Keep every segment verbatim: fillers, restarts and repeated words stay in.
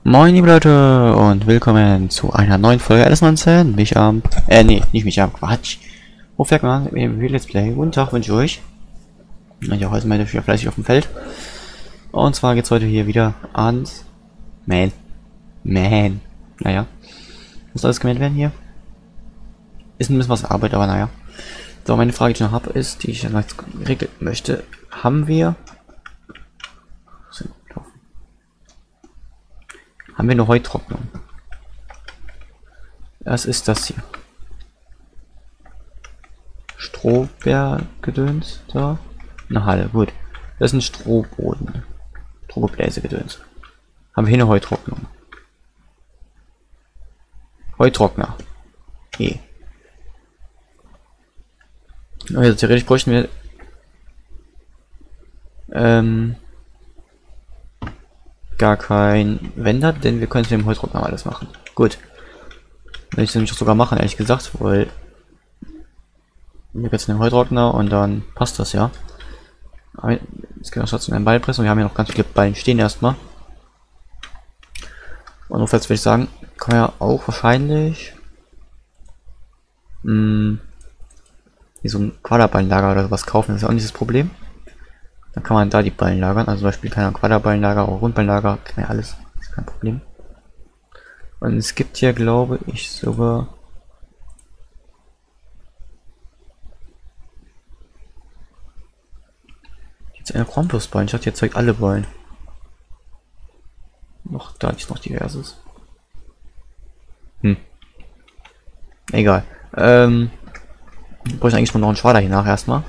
Moin liebe Leute und willkommen zu einer neuen Folge Alice neunzehn. Mich am... Äh, nee, nicht mich am... Quatsch. Wo fährt man mit dem Let's Play? Guten Tag wünsche ich euch. Ja, heute mal wieder fleißig auf dem Feld. Und zwar geht's heute hier wieder ans... Man. Man. Naja. Muss alles gemäht werden hier. Ist ein bisschen was Arbeit, aber naja. So, meine Frage, die ich noch habe, ist, die ich dann jetzt regeln möchte. Haben wir... Haben wir eine Heutrocknung? Was ist das hier? Strohbärgedöns da? Eine Halle, gut. Das ist ein Strohboden. Strohbläsegedöns. Haben wir hier eine Heutrocknung? Heutrockner. Okay. Also theoretisch bräuchten wir ähm, gar kein Wender, denn wir können es mit dem Heutrockner alles machen. Gut. Will ich es nämlich auch sogar machen, ehrlich gesagt, weil wir jetzt den Heutrockner und dann passt das ja. Aber jetzt können wir trotzdem einen Ball pressen und wir haben ja noch ganz viele Ballen stehen erstmal. Und notfalls würde ich sagen, kann man ja auch wahrscheinlich mh, hier so ein Quaderballenlager oder sowas kaufen, das ist ja auch nicht das Problem. Dann kann man da die Ballen lagern, also zum Beispiel keine Quaderballenlager oder Rundballenlager, kann man ja alles, ist kein Problem. Und es gibt hier, glaube ich, sogar jetzt eine Campusballen, ich dachte, hier zeigt alle Ballen. Noch, da ist noch diverses. Hm. Egal. Ähm, ich bräuchte eigentlich nur noch einen Schwader hier nach erstmal.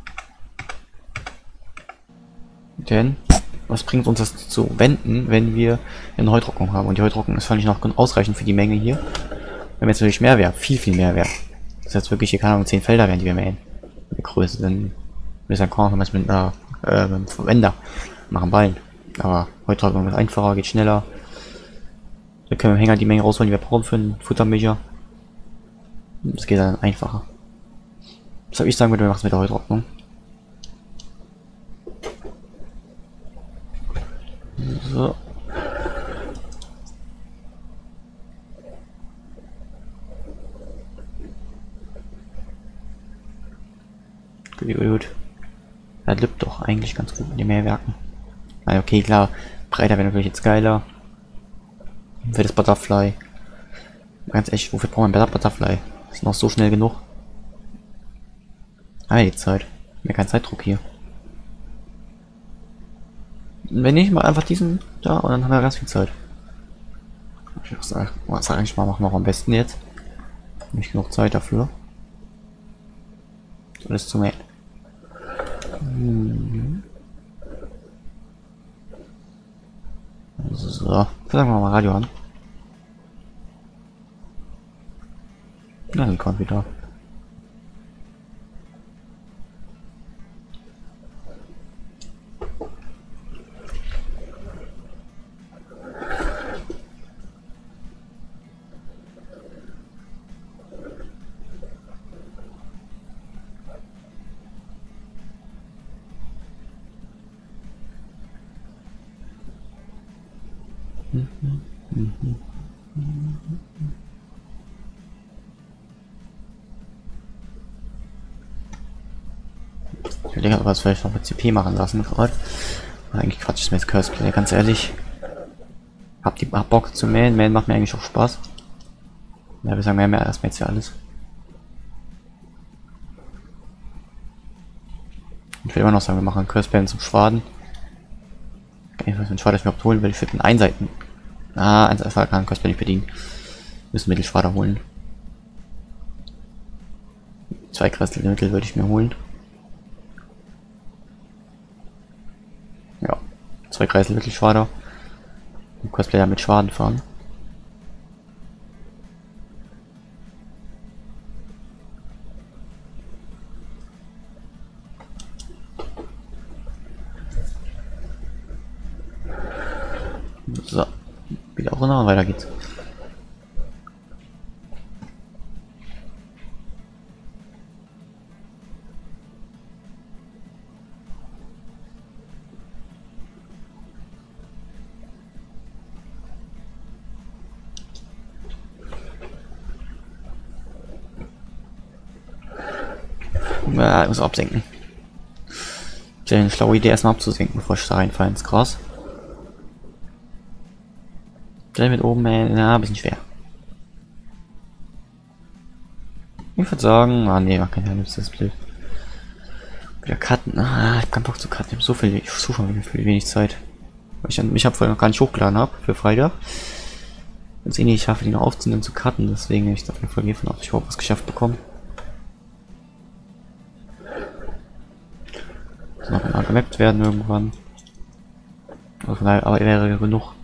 Denn, was bringt uns das zu wenden, wenn wir eine Heutrocknung haben? Und die Heutrocknung ist völlig noch ausreichend für die Menge hier. Wenn jetzt natürlich mehr wäre, viel, viel mehr wäre. Das jetzt wirklich hier, keine Ahnung, zehn Felder wären, die wir mähen. Die Größe, dann würde ich sagen, kann man es mit einer äh, mit einem Verwender machen, Ballen. Aber Heutrocknung ist einfacher, geht schneller. Da können wir im Hänger die Menge rausholen, die wir brauchen für einen Futtermilcher. Das geht dann einfacher. Das habe ich sagen würde, wir machen es mit der Heutrocknung. So. Gut, gut, gut. Das lübt doch eigentlich ganz gut mit den Mehrwerken. Also okay, klar. Breiter wäre natürlich jetzt geiler. Für das Butterfly. Ganz echt, wofür brauchen wir ein Butterfly? Ist noch so schnell genug. Ah, die Zeit. Mehr kein Zeitdruck hier. Wenn nicht, mal einfach diesen da und dann haben wir ganz viel Zeit. Ich sag, was sag ich mal, machen wir am besten jetzt. Nicht genug Zeit dafür. Alles zu mähen. Hm. So, sagen wir mal Radio an. Na, dann kommt wieder. Ich überlege, ob wir es vielleicht noch mit C P machen lassen gerade. Eigentlich Quatsch, ist mir jetzt Curseplay, ganz ehrlich. Hab die hab Bock zu mähen, mähen macht mir eigentlich auch Spaß. Ja, wir sagen, wir haben ja erstmal jetzt ja alles. Ich will immer noch sagen, wir machen Curseplay zum Schwaden. Ich weiß nicht, Schwader ich mir überhaupt holen will, ich für den Einseiten. Ah, eins einfach kann Curseplay nicht bedienen. Müssen Mittelschwader holen. Zwei Kreisel Mittel würde ich mir holen. Ja, zwei Kreisel Mittelschwader. Und Cosplayer mit Schwaden fahren. So, wieder auch runter und weiter geht's. Ja, ich muss absenken. Ich habe eine schlaue Idee, erstmal abzusenken, bevor ich da reinfall ins Gras. Gleich mit oben, äh, ja, ein bisschen schwer. Ich würde sagen, ah nee, man kann ja nicht, das ist blöd. Wieder cutten, ah, ich hab keinen Bock zu cutten, ich habe so viel, ich suche schon viel wenig Zeit. Weil ich mich habe vorher noch gar nicht hochgeladen habe für Freitag. Wenn es eh nicht schaffe, die noch aufzunehmen und zu cutten, deswegen habe ich dafür voll von ob ich überhaupt was geschafft bekomme. Das noch mal gemappt werden irgendwann. Also von daher, aber wäre genug.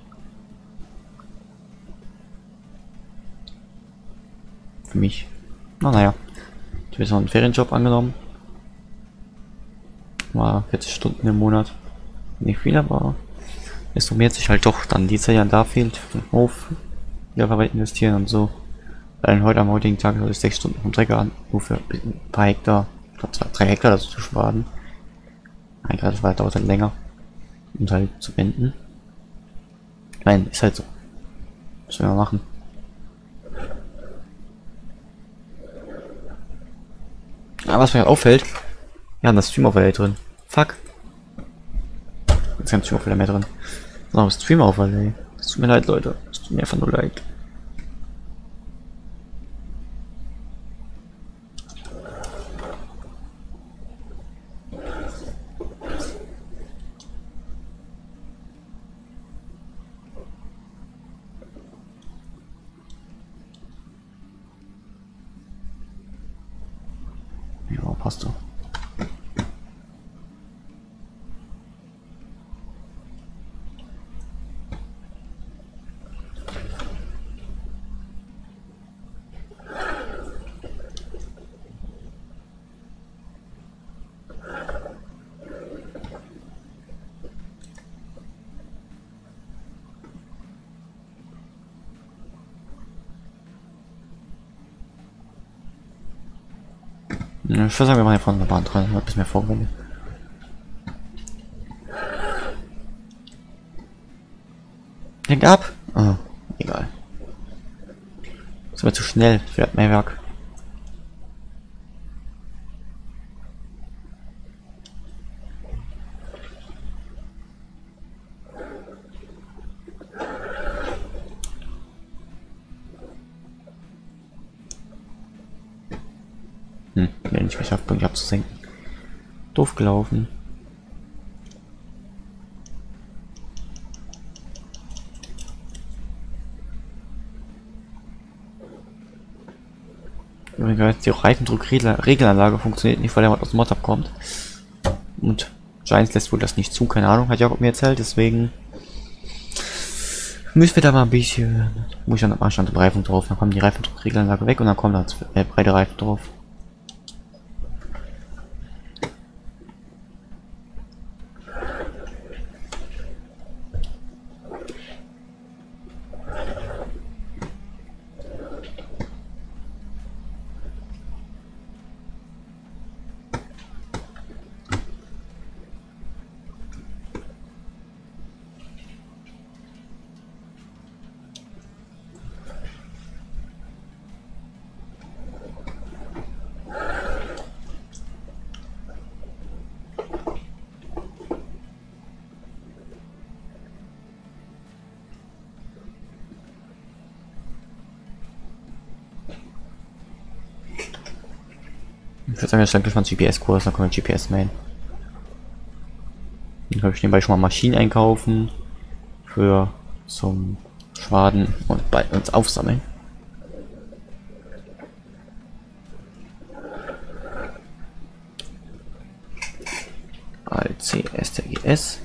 Für mich. Na naja. Ich habe jetzt noch einen Ferienjob angenommen. Mal vierzig Stunden im Monat. Nicht viel, aber es summiert sich halt doch dann die Zeit, die da fehlt, für den Hof, die Arbeit investieren und so. Weil heute am heutigen Tag soll ich sechs Stunden vom Trecker an, nur für ein paar Hektar, zwei, drei Hektar dazu zu sparen. Ein Grad, das dauert halt länger. Und halt zu wenden. Nein, ist halt so. Müssen wir mal machen. Aber was mir halt auffällt, wir haben das Stream-Overlay drin. Fuck. Jetzt kein Stream-Overlay mehr drin. So, Stream-Overlay. Es tut mir leid, Leute. Es tut mir einfach nur leid. Ja, passt doch. Ich würde sagen, wir machen hier vorne eine Bahn dran, ein bisschen mehr Vorwände. Lenk ab! Oh, egal. Das wird zu schnell für das Mehrwerk. Hm, ja, nicht geschafft, Punkt abzusenken. Doof gelaufen. Übrigens, die Reifendruck-Regelanlage funktioniert nicht, weil der aus dem Mod kommt. Und Giants lässt wohl das nicht zu, keine Ahnung, hat Jakob mir erzählt, deswegen müssen wir da mal ein bisschen, muss ich dann am Anstand Reifen drauf, dann kommen die Reifendruck-Regelanlage weg und dann kommen da äh, breite Reifen drauf. Ich würde sagen, das ist eigentlich mal ein G P S-Kurs, dann kommen wir G P S-Main. Dann kann ich nebenbei schon mal Maschinen einkaufen für zum Schwaden und bei uns aufsammeln. Alt C S T G S.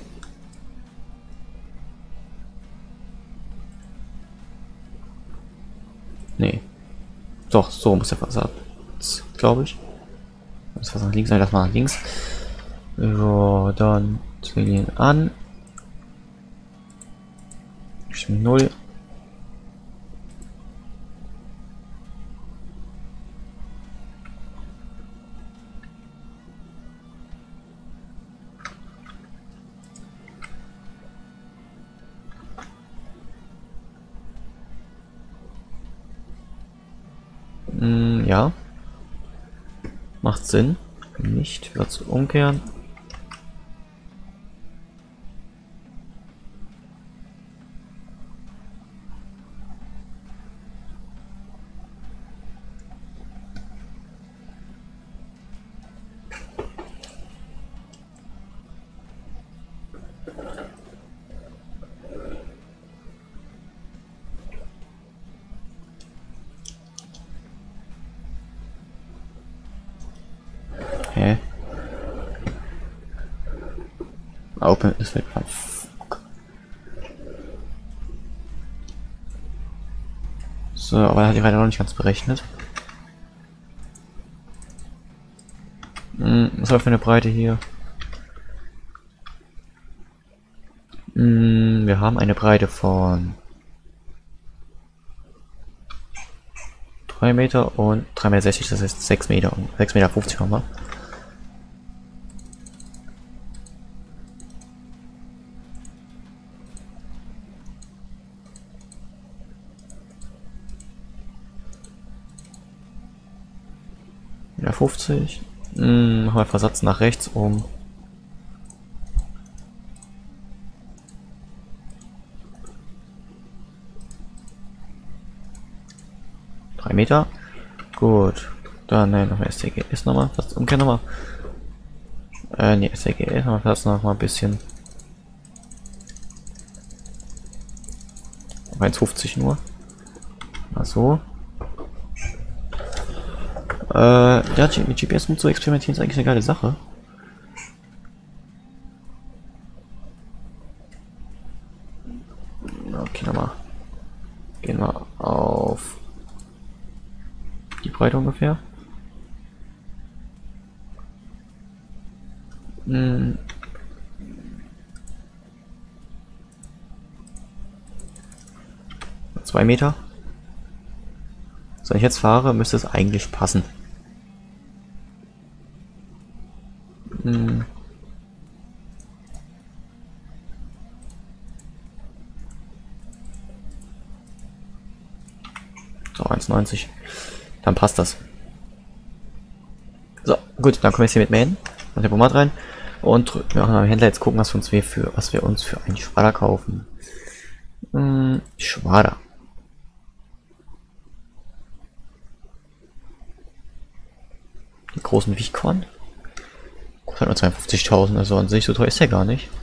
Nee. Doch, so muss der Fassad. Glaube ich. Das was nach links, nein, das mal nach links. So, dann zählen an. null. Mm, ja. Macht Sinn. Nicht. Versatz umkehren. Hä? Open ist weg. So, aber er hat die Reihe noch nicht ganz berechnet. Hm, was haben wir für eine Breite hier? Hm, wir haben eine Breite von drei Meter und drei Meter sechzig, das heißt sechs Meter und sechs Meter fünfzig haben wir. Ja, fünfzig. Hm, machen wir Versatz nach rechts um. drei Meter. Gut. Dann nein, nochmal S T G ist nochmal. Was umkehren nochmal. Äh, ne, S T G ist nochmal Platz noch mal ein bisschen. Auf eins fünfzig nur. Mal so. Äh, ja, mit G P S zu experimentieren ist eigentlich eine geile Sache. Okay, nochmal. Gehen wir auf die Breite ungefähr. Hm. Zwei Meter. So, wenn ich jetzt fahre, müsste es eigentlich passen. Hm. So, eins neunzig. Dann passt das. So, gut, dann kommen wir jetzt hier mit Mähen. Dann der Bomber rein. Und wir machen am Händler jetzt gucken, was wir uns für, was wir uns für einen Schwader kaufen. Hm, Schwader. Die großen Wichkorn. Kostet nur zweiundfünfzigtausend, also an sich so teuer ist der gar nicht.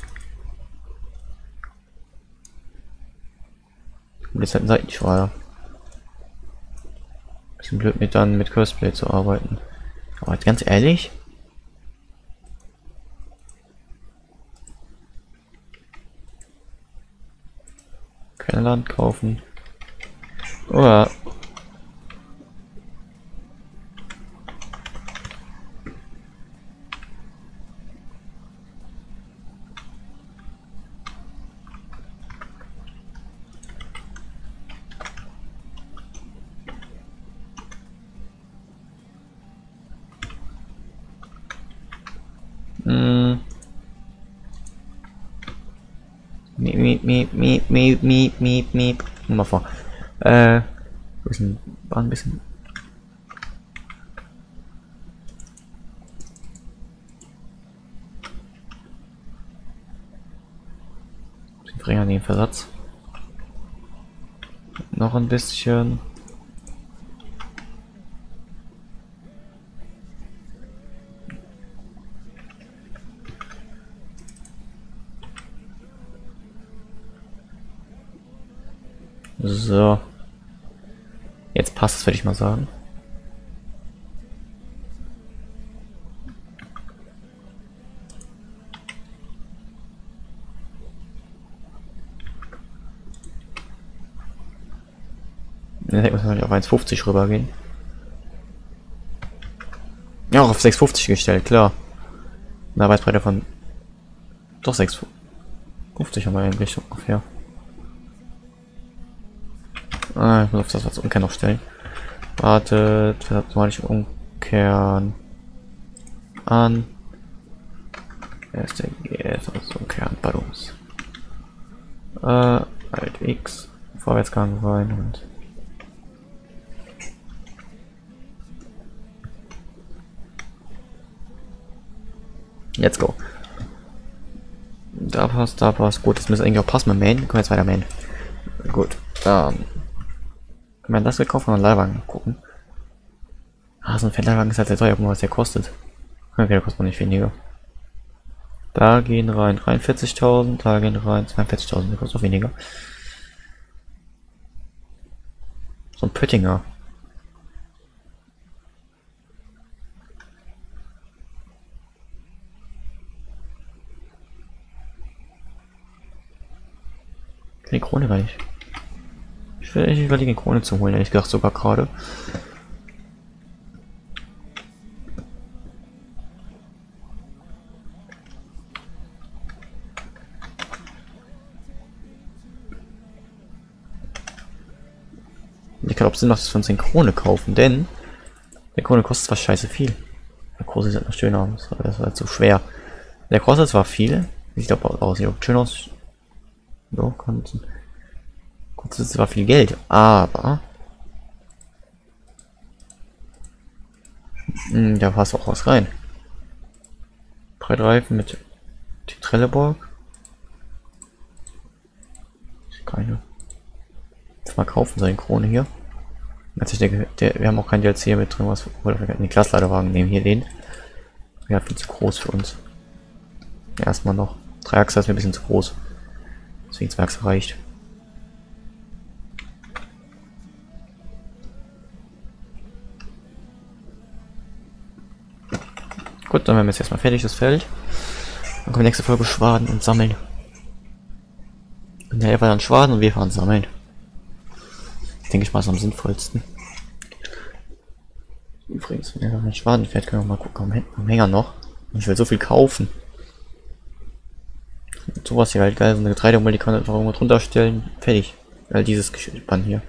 Und jetzt halt ein Seitenschwader. Bisschen blöd mit dann mit Curseplay zu arbeiten. Aber ganz ehrlich. Kein Land kaufen. Oder. Hm. Miep, miep, miep, miep, miep, miep, miep, miep. Mal vor. Äh, bisschen, war ein bisschen. Bisschen geringer den Versatz. Noch ein bisschen. So. Jetzt passt es, würde ich mal sagen. Jetzt muss man auf eins fünfzig rüber gehen. Ja, auch auf sechs fünfzig gestellt, klar. Eine Arbeitsbreite von. Doch sechs fünfzig haben wir in Richtung ungefähr. Ah, ich muss auf das was umkehren noch stellen. Wartet, das soll ich umkehren. An. Erst der G S, also umkehren bei uns. Äh, Alt X, Vorwärtsgang rein und. Let's go. Da passt, da passt. Gut, das müsste eigentlich auch passen mit Main. Können wir jetzt weiter Main. Gut. Ähm. Können wir das gekauft und einen Leihwagen gucken? Ah, so ein Fettleihwagen ist halt sehr teuer. Gucken wir, was der kostet. Okay, der kostet nicht weniger. Da gehen rein dreiundvierzigtausend, da gehen rein zweiundvierzigtausend, der kostet auch weniger. So ein Pöttinger. Die Krone gar nicht. Ich will ich überlegen, Krone zu holen, ehrlich gesagt sogar gerade. Ich glaube, es Sinn macht, dass wir uns den Krone kaufen, denn der Krone kostet zwar scheiße viel. Der Krone sieht noch schön aus, aber das war halt so schwer. Der kostet zwar viel, sieht aber aus, sieht auch schön aus. So, konnten. Kostet zwar viel Geld, aber mh, da passt auch was rein. Breitreifen mit die Trelleborg. Keine. Jetzt mal kaufen seine Krone hier. Also ich denke, der, wir haben auch kein D L C mit drin, was oder wir können den Klassladerwagen nehmen, hier den. Ja, viel zu groß für uns. Ja, erstmal noch. Drei Achse ist mir ein bisschen zu groß. Deswegen zwei Achse reicht. Gut, dann haben wir jetzt erstmal fertig das Feld. Dann kommen wir nächste Folge Schwaden und sammeln. Und der Elfer dann Schwaden und wir fahren sammeln. Denke ich mal, ist am sinnvollsten. Übrigens, wenn er noch ein Schwaden fährt, können wir mal gucken am Hänger noch. Ich will so viel kaufen. Und sowas hier halt geil, so eine Getreidemüll, die kann man einfach irgendwo drunter stellen. Fertig. Weil dieses Gespann hier.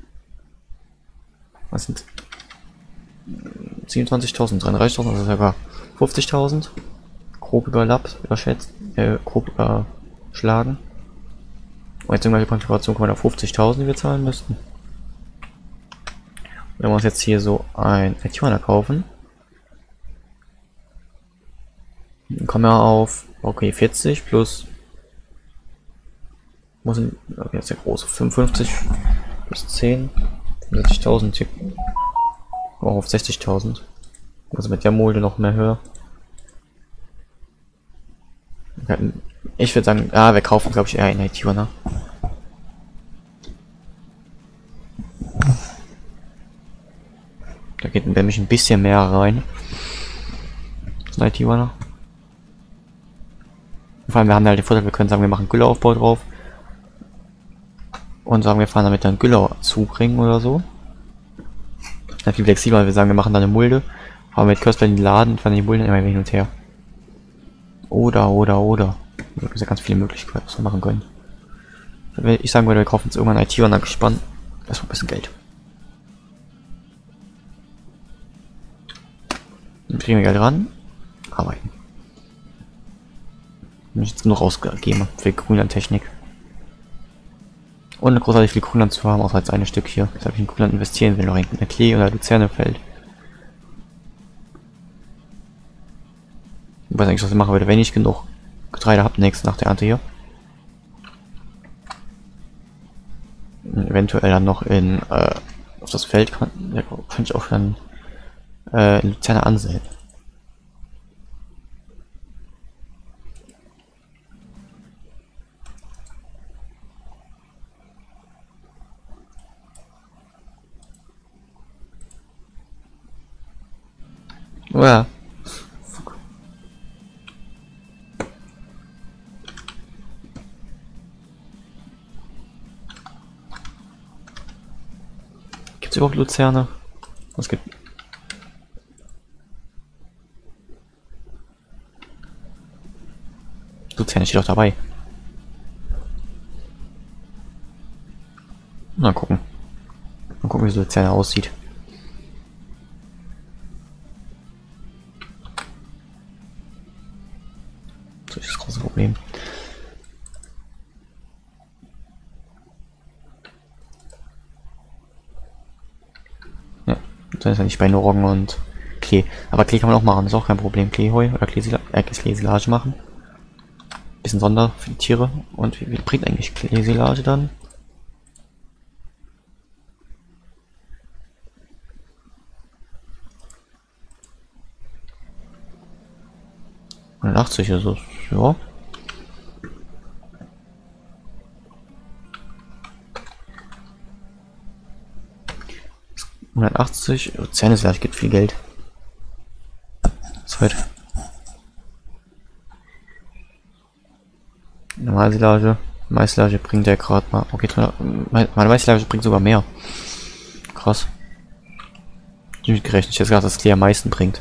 Was sind siebenundzwanzigtausend, dreiunddreißigtausend, also sogar fünfzigtausend. Grob überlappt, überschätzt, äh, grob überschlagen. Und jetzt irgendwelche Konfiguration kommen wir auf fünfzigtausend, die wir zahlen müssten. Wenn wir uns jetzt hier so ein Tijuana kaufen, dann kommen wir auf, okay, vierzig plus, muss ich, okay, ist ja groß, fünfundfünfzig plus zehn, fünfzigtausend, hier auch auf sechzigtausend. Also mit der Mulde noch mehr höher. Ich würde sagen, ah, wir kaufen, glaube ich, eher einen Tijuana. Da geht nämlich ein bisschen mehr rein. Das Tijuana. Vor allem, wir haben halt den Vorteil, wir können sagen, wir machen Gülleraufbau drauf. Und sagen, wir fahren damit dann Güller zubringen oder so. Das ist viel flexibler, wir sagen, wir machen dann eine Mulde. Fahren mit Köstler in den Laden und fahren die Mulden immer hin und her. Oder, oder, oder. Da gibt es ja ganz viele Möglichkeiten, was wir machen können. Ich sagen würde, wir kaufen jetzt irgendwann ein Tijuana gespannt. Das war ein bisschen Geld. Dann kriegen wir Geld ran. Arbeiten. Wenn ich jetzt genug ausgegeben für Grünlandtechnik. Ohne großartig viel Grünland zu haben, außer als eine Stück hier. Jetzt habe ich in Grünland investieren will, noch in der Klee oder Luzerne fällt. Ich weiß eigentlich, was ich machen würde, wenn ich genug Getreide habe, nächstes nach der Ernte hier. Und eventuell dann noch in äh, auf das Feld kann, ja, kann ich auch dann äh, in Luzerne ansehen. Oh ja. Gibt's überhaupt Luzerne? Was gibt? Luzerne steht doch dabei. Mal gucken. Mal gucken, wie so Luzerne aussieht. Das ist das große Problem. Ja, das ist ja nicht bei Norgen und Klee. Aber Klee kann man auch machen, ist auch kein Problem. Kleeheu oder Kleesilage, äh, Kleesilage machen. Bisschen Sonder für die Tiere. Und wie, wie bringt eigentlich Kleesilage dann? hundertachtzig ist es, ja. hundertachtzig, Zähnesilage gibt viel Geld. Was heute? Normalsilage, Maisilage bringt der gerade mal. Okay, meine Maisilage bringt sogar mehr. Krass. Nicht gerechnet, ich hätte gesagt, dass Klee am meisten bringt.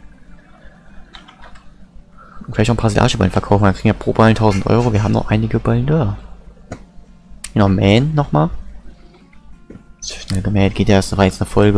Und vielleicht auch ein paar Silageballen verkaufen, dann kriegen wir pro Ballen tausend Euro. Wir haben noch einige Ballen da. Genau, mähen nochmal. Schnell gemäht, geht ja erst, war jetzt eine Folge.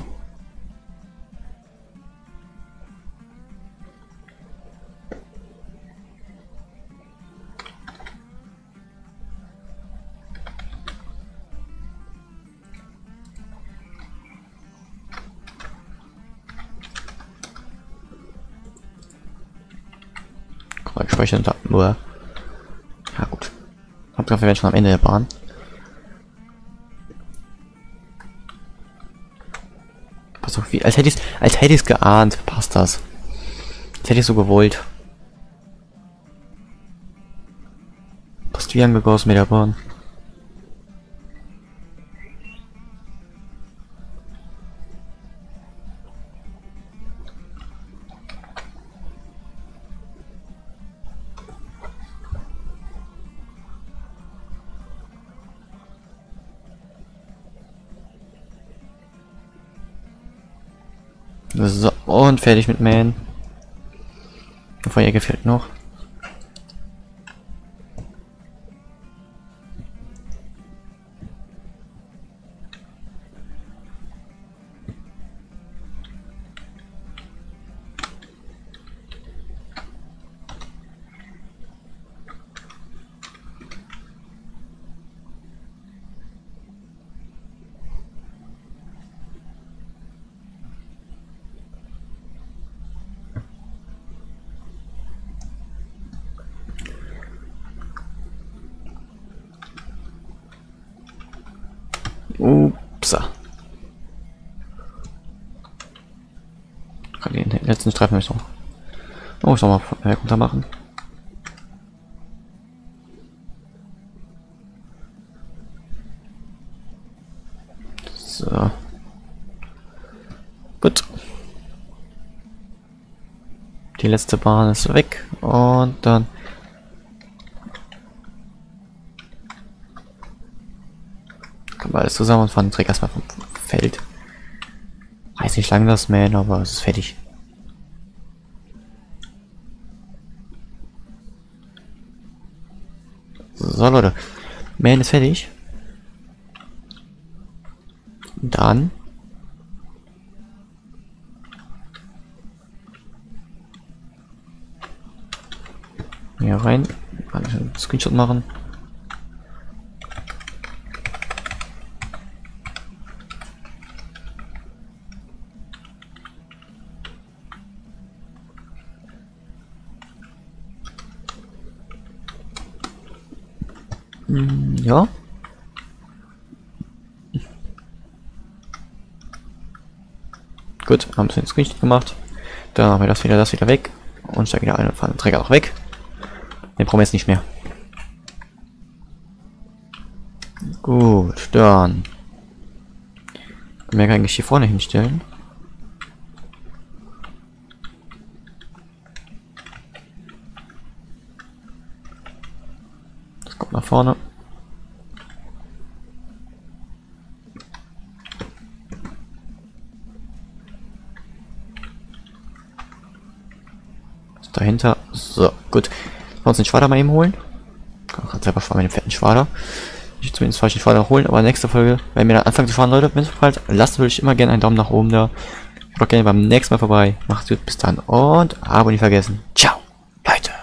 Speichern da nur. Ja gut. Hauptsache wir werden schon am Ende der Bahn. Pass auf, wie als hätte ich als hätte ich es geahnt, passt das. Als hätte ich so gewollt. Passt wie angegossen mit der Bahn. So, und fertig mit Mähen. Feuer gefällt noch. Upsa. Kann den letzten Streifen möchte ich noch. Oh, ich noch mal runter machen. So. Gut. Die letzte Bahn ist weg und dann kommen wir alles zusammen und fahren den Dreck erstmal vom Feld. Weiß nicht lang das mähen, aber es ist fertig. So Leute, mähen ist fertig. Dann hier rein, kann ich einen Screenshot machen. Ja. Gut, haben wir den Screenshot gemacht. Dann haben wir das wieder, das wieder weg. Und steigen wieder ein und fahren den Träger auch weg. Den brauchen wir jetzt nicht mehr. Gut, dann können wir eigentlich hier vorne hinstellen. Das kommt nach vorne. Dahinter. So, gut. Wir uns den Schwader mal eben holen. Ich kann selber fahren mit dem fetten Schwader. Ich zumindest falsch den Schwader holen, aber nächste Folge, wenn wir dann anfangen zu fahren, Leute, wenn es gefällt, lasst natürlich immer gerne einen Daumen nach oben da. Schaut gerne beim nächsten Mal vorbei. Macht's gut, bis dann und Abo nicht vergessen. Ciao, Leute.